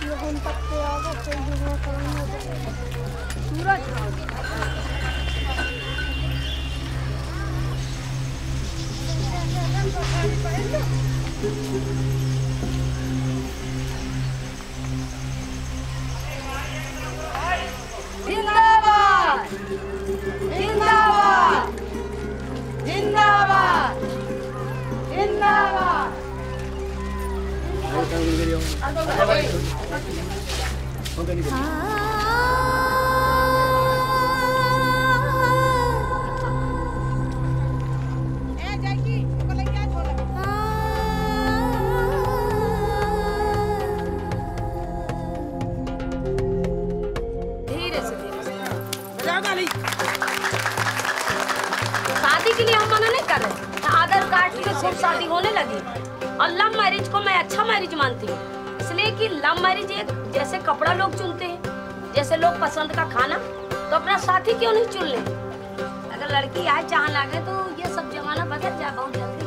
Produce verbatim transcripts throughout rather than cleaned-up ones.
जिंदाबाद जिंदाबाद जिंदाबाद जिंदाबाद। शादी के लिए हम मना नहीं कर रहे, आधार कार्ड के सब शादी होने लगी और लव मैरिज को मैं अच्छा मैरिज मानती हूँ, इसलिए कि लव मैरिज एक जैसे कपड़ा लोग चुनते हैं, जैसे लोग पसंद का खाना, तो अपना साथी क्यों नहीं चुन ले। अगर लड़की आए चाह लागे तो ये सब जमाना बदल जाए बहुत जल्दी।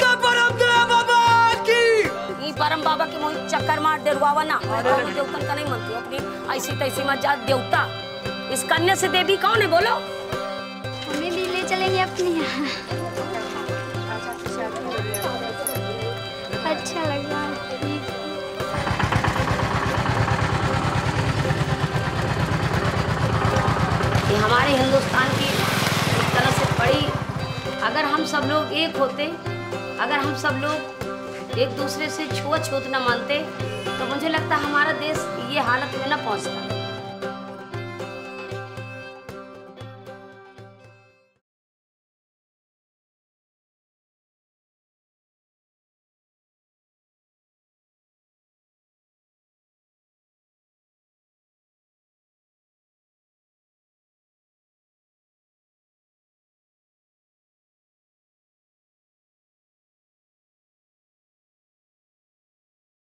ये परम बाबा के मोहित चक्कर मार डेरवावा ना, मैं देवतन का नहीं मानती अपनी ऐसी तैसी मत जा देवता। इस कन्या से देवी कौन है बोलो? हमें भी ले चलेंगे अपने यहाँ। अच्छा लग रहा है। ये हमारे हिंदुस्तान की एक तरह से बड़ी, अगर हम सब लोग एक होते, अगर हम सब लोग एक दूसरे से छुआछूत न मानते, तो मुझे लगता है हमारा देश ये हालत में न पहुंचता।